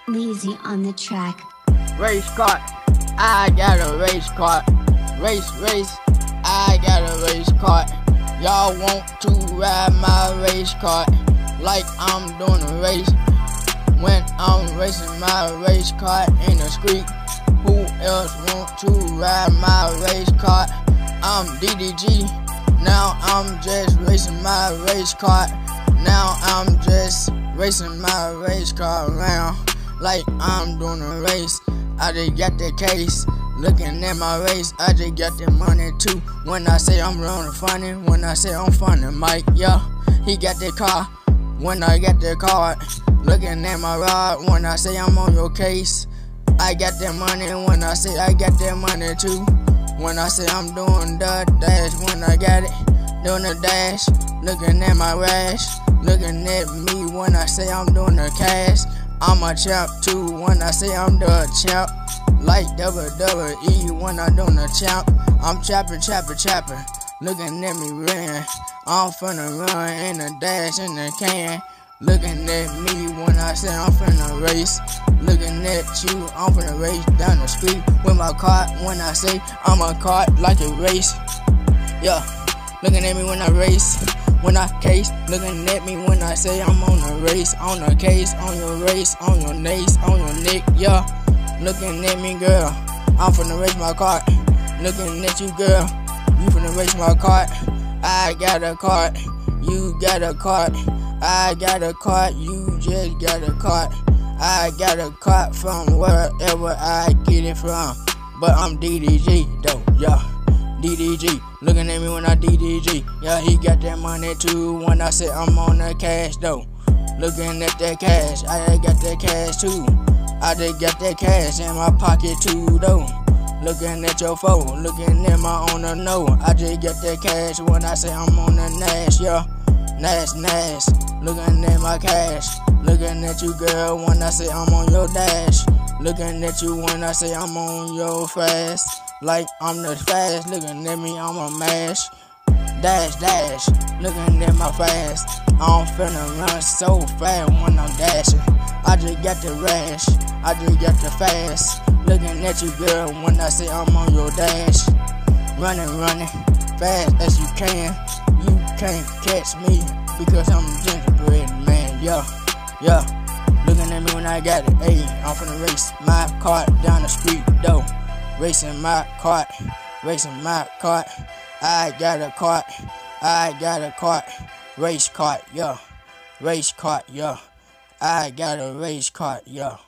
Leezy on the track. Race car, I got a race car. Race, I got a race car. Y'all want to ride my race car like I'm doing a race. When I'm racing my race car in the street, who else want to ride my race car? I'm DDG, now I'm just racing my race car. Now I'm just racing my race car around like I'm doing a race. I just got the case, looking at my race, I just got the money too. When I say I'm running funny, when I say I'm funny, Mike, yeah, he got the car. When I got the card, looking at my rod, when I say I'm on your case, I got that money. When I say I got that money too. When I say I'm doing the dash, when I got it, doing the dash, looking at my rash, looking at me when I say I'm doing the cash. I'm a champ too when I say I'm the champ, like WWE when I doing the champ. I'm chapping, looking at me ran. I'm finna run in the dash in the can. Looking at me when I say I'm finna race. Looking at you, I'm finna race down the street with my cart. When I say I'm a cart like a race, yeah. Looking at me when I race, when I case. Looking at me when I say I'm on a race, on a case, on your race, on your nace, on your neck, yeah. Looking at me, girl, I'm finna race my cart. Looking at you, girl, you finna race my cart. I got a cart, you got a cart. I got a cart, you just got a cart. I got a cart from wherever I get it from. But I'm DDG though, yeah. DDG, looking at me when I DDG. Yeah, he got that money too when I say I'm on the cash though. Looking at that cash, I got that cash too. I just got that cash in my pocket too though. Looking at your phone, looking at my on the no. I just got that cash when I say I'm on the Nash, yeah. Nash, looking at my cash. Looking at you, girl, when I say I'm on your dash. Looking at you when I say I'm on your fast. Like I'm the fast, looking at me, I'm a mash. Dash, looking at my fast. I'm finna run so fast when I'm dashing. I just got the rash, I just got the fast. Looking at you, girl, when I say I'm on your dash. Running, fast as you can. You can't catch me because I'm a gingerbread man, yeah. Looking at me when I got it, ayy, I'm finna race my cart down the street, though. Racing my cart. I got a cart, race cart, yeah. I got a race cart, yeah.